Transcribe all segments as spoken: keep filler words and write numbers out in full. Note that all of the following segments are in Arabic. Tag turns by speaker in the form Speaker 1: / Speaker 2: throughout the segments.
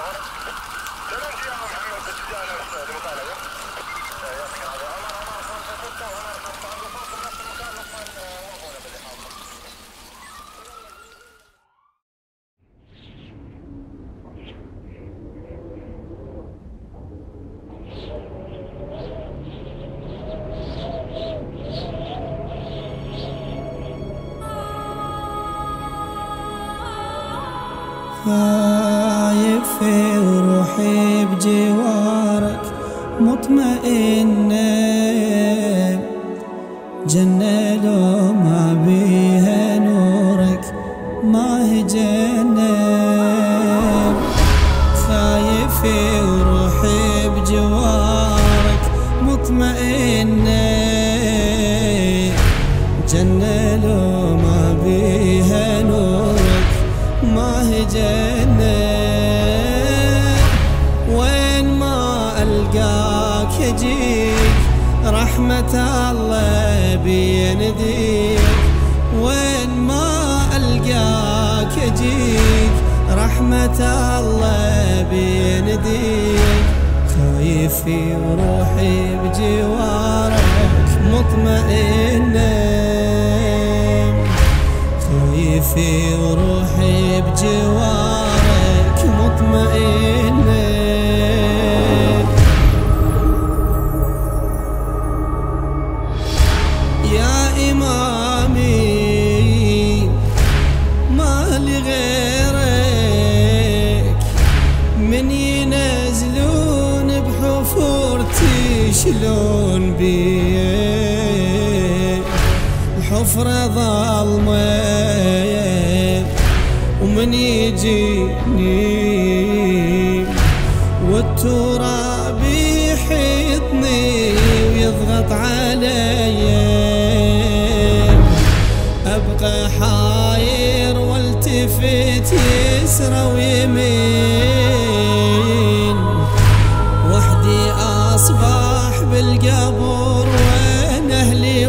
Speaker 1: خايف في وروحي بجوارك مطمئنة، جنة لو ما بيها نورك ما هي جنة. خايف في وروحي بجوارك مطمئنة، جنة لو ما بيها نورك ما هي جنة. وين ما ألقاك يجيك رحمة الله بينديك، وين ما ألقاك يجيك رحمة الله بينديك. خايف في روحي بجوارك مطمئنة، خايف في روحي بجوارك مطمئنة. يا إمامي ما لي غيرك، من ينزلون بحفرتي شلون بي الحفرة ظلمة، ومن يجيني والتراب يحيطني ويضغط علي، أبقى حاير والتفت يسرى ويمين، وحدي أصبح بالقبر وين أهلي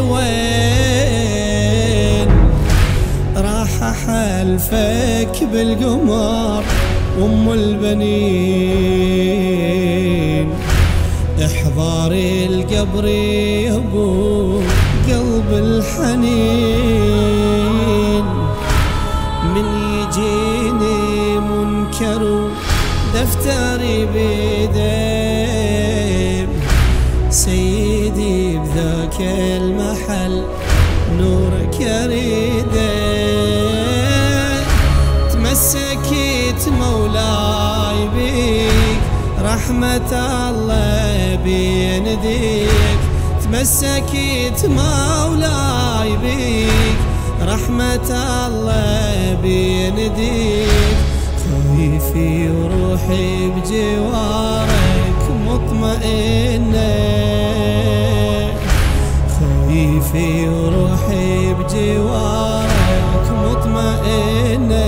Speaker 1: وين. راح أحلفك بالقمر أم البنين، احضري القبر يا ابو قلب الحنين. من يجيني منكر دفتري بيدي، سيدي بذاك المحل نورك يريده. تمسكت مولاي بيك رحمة الله بينديك، تمسكت مولاي بيك رحمة الله بينديك. خايف في روحي بجوارك مطمئنة، خايف في روحي بجوارك مطمئنة.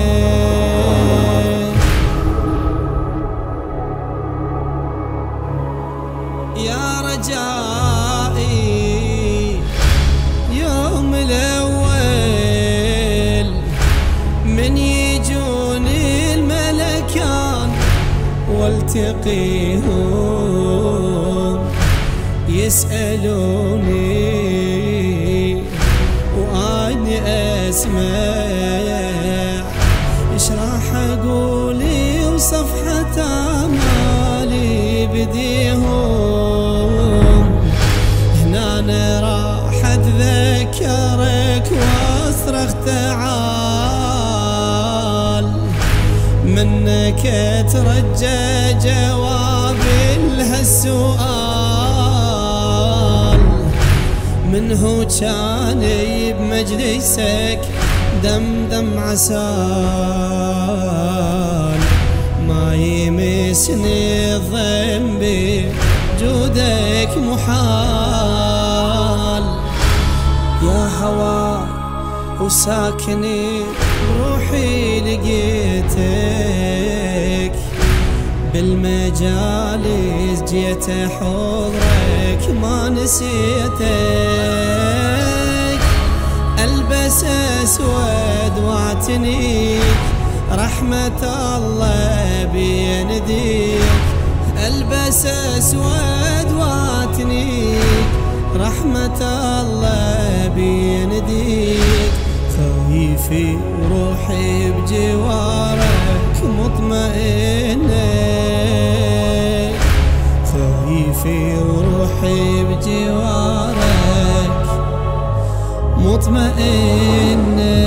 Speaker 1: يا رجائي يوم الأول من يجوني الملكان والتقيهم يسألوني وأني أسمع، إيش راح أقولي وصفحة أمالي بديهم. هنا أنا راح أتذكرك واصرخ تعال، منك أترجى جواب لهالسؤال. منه كاني بمجلسك دمدم عسال، ما يمسني الذنب جودك محال. يا هوى وساكني روحي لقيتك، بالمجالس جيت حضرك ما نسيتك. ألبس أسود واعتنيك رحمة الله بينديك، البس اسود واتنيك، رحمة الله بينديك، خايفي وروحي بجوارك مطمئنة، خايفي وروحي بجوارك مطمئنة.